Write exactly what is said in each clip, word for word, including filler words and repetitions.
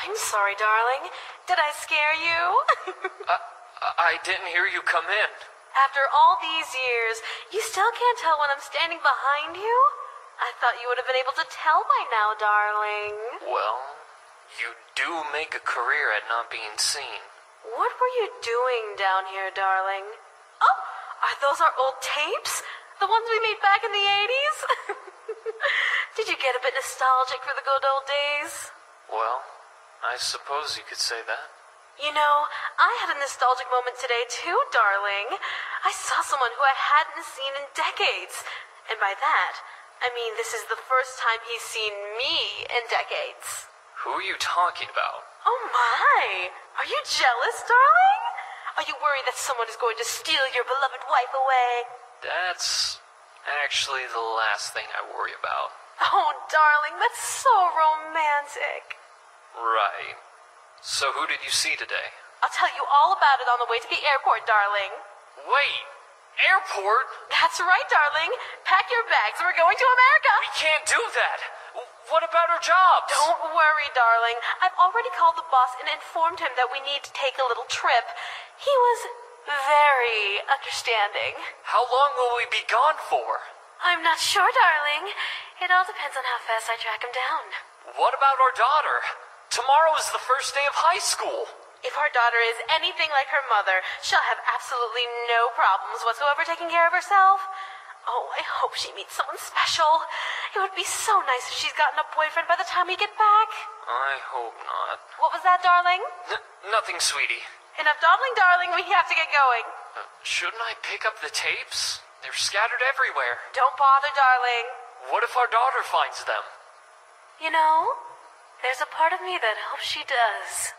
I'm sorry, darling. Did I scare you? I, I didn't hear you come in. After all these years, you still can't tell when I'm standing behind you? I thought you would have been able to tell by now, darling. Well, you do make a career at not being seen. What were you doing down here, darling? Oh, are those our old tapes? The ones we made back in the eighties? Did you get a bit nostalgic for the good old days? Well, I suppose you could say that. You know, I had a nostalgic moment today too, darling. I saw someone who I hadn't seen in decades. And by that, I mean this is the first time he's seen me in decades. Who are you talking about? Oh my! Are you jealous, darling? Are you worried that someone is going to steal your beloved wife away? That's actually the last thing I worry about. Oh, darling, that's so romantic. Right. So who did you see today? I'll tell you all about it on the way to the airport, darling. Wait, airport? That's right, darling. Pack your bags. We're going to America. We can't do that. What about our jobs? Don't worry, darling. I've already called the boss and informed him that we need to take a little trip. He was very understanding. How long will we be gone for? I'm not sure, darling. It all depends on how fast I track him down. What about our daughter? Tomorrow is the first day of high school. If our daughter is anything like her mother, she'll have absolutely no problems whatsoever taking care of herself. Oh, I hope she meets someone special. It would be so nice if she's gotten a boyfriend by the time we get back. I hope not. What was that, darling? N nothing, sweetie. Enough dawdling, darling. We have to get going. Uh, shouldn't I pick up the tapes? They're scattered everywhere. Don't bother, darling. What if our daughter finds them? You know, there's a part of me that hopes she does.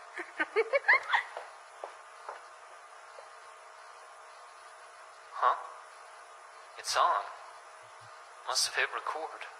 Huh? It's on. Must have hit record.